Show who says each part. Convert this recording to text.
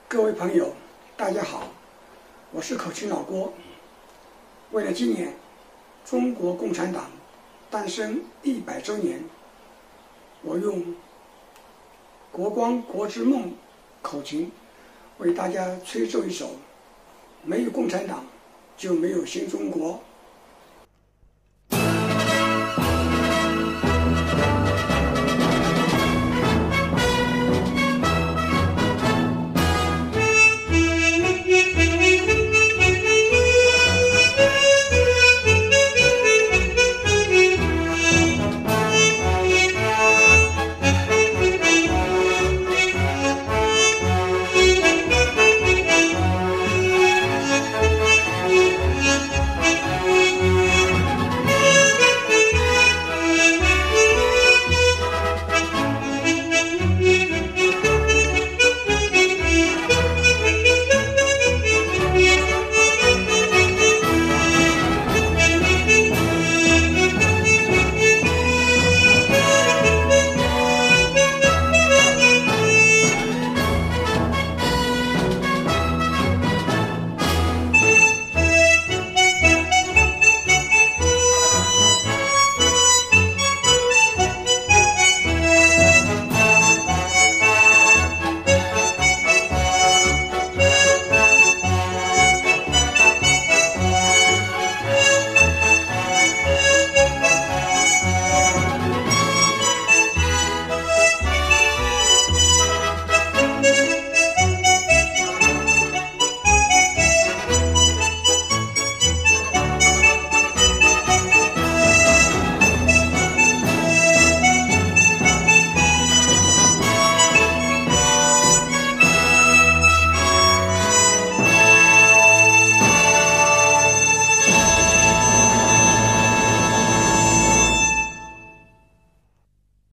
Speaker 1: 各位朋友，大家好，我是口琴老郭。为了纪念中国共产党诞生100周年，我用国光国之梦口琴为大家吹奏一首《没有共产党就没有新中国》。